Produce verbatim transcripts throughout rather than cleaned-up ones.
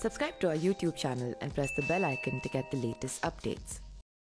Subscribe to our YouTube channel and press the bell icon to get the latest updates.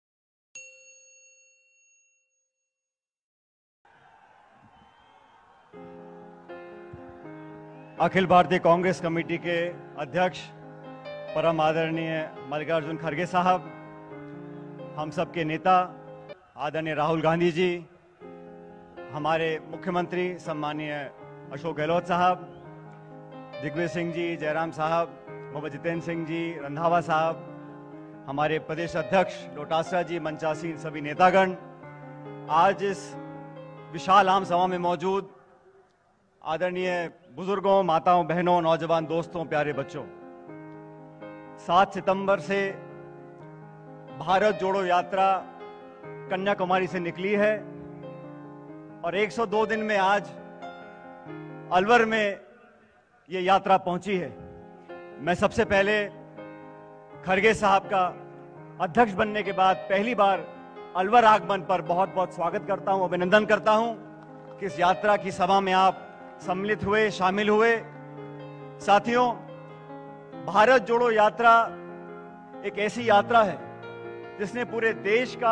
Akhil Bharatiya Congress committee के अध्यक्ष परम आदरणीय मल्लिकार्जुन खड़गे साहब, हम सब के नेता आदरणीय राहुल गांधी जी, हमारे मुख्यमंत्री सम्मानीय अशोक गहलोत साहब, दिग्विजय सिंह जी, जयराम साहब, मोहम्मद जितेंद्र सिंह जी, रंधावा साहब, हमारे प्रदेश अध्यक्ष डोटासरा जी, मंचासीन सभी नेतागण, आज इस विशाल आम सभा में मौजूद आदरणीय बुजुर्गों, माताओं, बहनों, नौजवान दोस्तों, प्यारे बच्चों, सात सितंबर से भारत जोड़ो यात्रा कन्याकुमारी से निकली है और एक सौ दो दिन में आज अलवर में ये यात्रा पहुंची है। मैं सबसे पहले खड़गे साहब का अध्यक्ष बनने के बाद पहली बार अलवर आगमन पर बहुत बहुत स्वागत करता हूं, अभिनंदन करता हूं कि इस यात्रा की सभा में आप सम्मिलित हुए, शामिल हुए। साथियों, भारत जोड़ो यात्रा एक ऐसी यात्रा है जिसने पूरे देश का,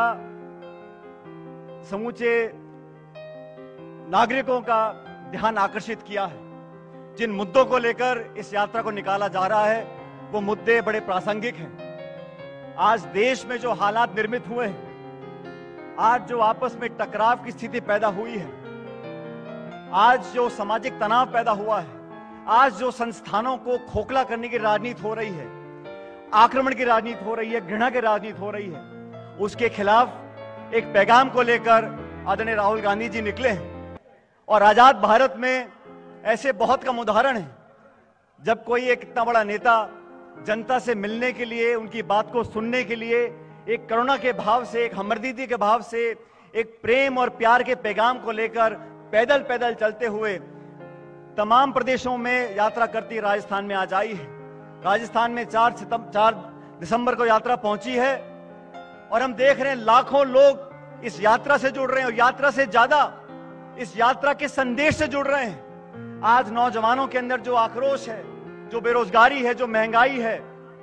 समूचे नागरिकों का ध्यान आकर्षित किया है। जिन मुद्दों को लेकर इस यात्रा को निकाला जा रहा है वो मुद्दे बड़े प्रासंगिक हैं। आज देश में जो हालात निर्मित हुए हैं, आज जो आपस में टकराव की स्थिति पैदा हुई है, आज जो सामाजिक तनाव पैदा हुआ है, आज जो संस्थानों को खोखला करने की राजनीति हो रही है, आक्रमण की राजनीति हो रही है, घृणा की राजनीति हो रही है, उसके खिलाफ एक पैगाम को लेकर आदरणीय राहुल गांधी जी निकले हैं। और आजाद भारत में ऐसे बहुत कम उदाहरण है जब कोई एक इतना बड़ा नेता जनता से मिलने के लिए, उनकी बात को सुनने के लिए एक करुणा के भाव से, एक हमदर्दी के भाव से, एक प्रेम और प्यार के पैगाम को लेकर पैदल पैदल चलते हुए तमाम प्रदेशों में यात्रा करती राजस्थान में आज आई है। राजस्थान में चार सितंबर चार दिसंबर को यात्रा पहुंची है और हम देख रहे हैं लाखों लोग इस यात्रा से जुड़ रहे हैं और यात्रा से ज्यादा इस यात्रा के संदेश से जुड़ रहे हैं। आज नौजवानों के अंदर जो आक्रोश है, जो बेरोजगारी है, जो महंगाई है,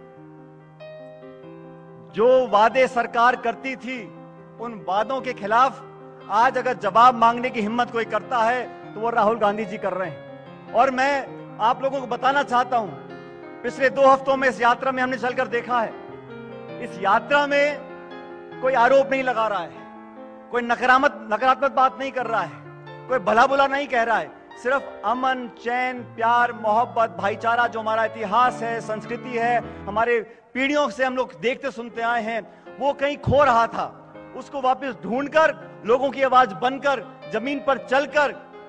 जो वादे सरकार करती थी, उन वादों के खिलाफ आज अगर जवाब मांगने की हिम्मत कोई करता है तो वो राहुल गांधी जी कर रहे हैं। और मैं आप लोगों को बताना चाहता हूं, पिछले दो हफ्तों में इस यात्रा में हमने चलकर देखा है, इस यात्रा में कोई आरोप नहीं लगा रहा है, कोई नकारात्मक नकारात्मक बात नहीं कर रहा है, कोई भला बुला नहीं कह रहा है। सिर्फ अमन, चैन, प्यार, मोहब्बत, भाईचारा, जो हमारा इतिहास है, संस्कृति है, हमारे पीढ़ियों से हम लोग देखते सुनते आए हैं, वो कहीं खो रहा था। उसको वापस ढूंढकर, लोगों की आवाज बनकर, जमीन पर चलकर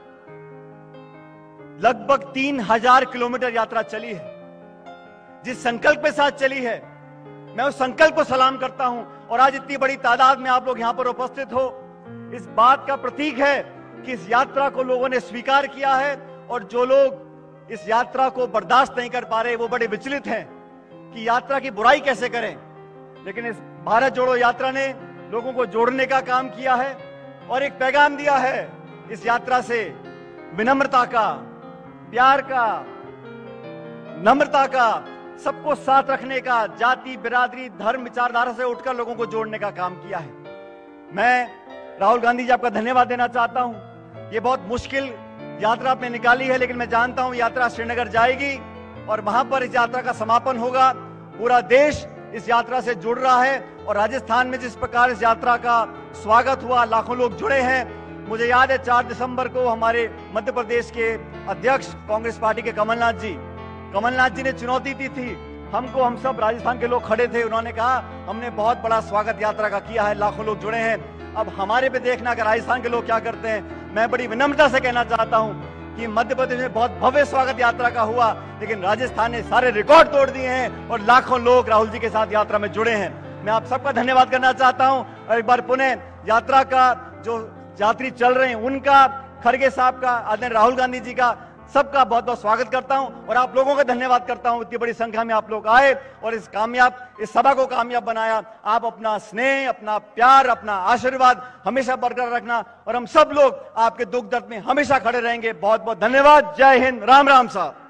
लगभग तीन हजार किलोमीटर यात्रा चली है। जिस संकल्प के साथ चली है, मैं उस संकल्प को सलाम करता हूं। और आज इतनी बड़ी तादाद में आप लोग यहां पर उपस्थित हो, इस बात का प्रतीक है कि इस यात्रा को लोगों ने स्वीकार किया है। और जो लोग इस यात्रा को बर्दाश्त नहीं कर पा रहे, वो बड़े विचलित हैं कि यात्रा की बुराई कैसे करें। लेकिन इस भारत जोड़ो यात्रा ने लोगों को जोड़ने का काम किया है और एक पैगाम दिया है इस यात्रा से, विनम्रता का, प्यार का, नम्रता का, सबको साथ रखने का, जाति, बिरादरी, धर्म, विचारधारा से उठकर लोगों को जोड़ने का काम किया है। मैं राहुल गांधी जी आपका धन्यवाद देना चाहता हूं। ये बहुत मुश्किल यात्रा आपने निकाली है, लेकिन मैं जानता हूं यात्रा श्रीनगर जाएगी और वहां पर इस यात्रा का समापन होगा। पूरा देश इस यात्रा से जुड़ रहा है और राजस्थान में जिस प्रकार इस यात्रा का स्वागत हुआ, लाखों लोग जुड़े हैं। मुझे याद है चार दिसंबर को हमारे मध्य प्रदेश के अध्यक्ष कांग्रेस पार्टी के कमलनाथ जी कमलनाथ जी ने चुनौती दी थी हमको, हम सब राजस्थान के लोग खड़े थे, उन्होंने कहा हमने बहुत बड़ा स्वागत यात्रा का किया है, लाखों लोग जुड़े हैं। अब हमारे पे देखना कि राजस्थान के लोग क्या करते हैं। मैं बड़ी विनम्रता से कहना चाहता हूं कि मध्य प्रदेश में बहुत भव्य स्वागत यात्रा का हुआ, लेकिन राजस्थान ने सारे रिकॉर्ड तोड़ दिए हैं और लाखों लोग राहुल जी के साथ यात्रा में जुड़े हैं। मैं आप सबका धन्यवाद करना चाहता हूं और एक बार पुनः यात्रा का जो यात्री चल रहे हैं उनका, खड़गे साहब का, आदरणीय राहुल गांधी जी का, सबका बहुत बहुत स्वागत करता हूं और आप लोगों का धन्यवाद करता हूं। इतनी बड़ी संख्या में आप लोग आए और इस कामयाब इस सभा को कामयाब बनाया। आप अपना स्नेह, अपना प्यार, अपना आशीर्वाद हमेशा बरकरार रखना और हम सब लोग आपके दुख दर्द में हमेशा खड़े रहेंगे। बहुत बहुत धन्यवाद। जय हिंद। राम राम साहब।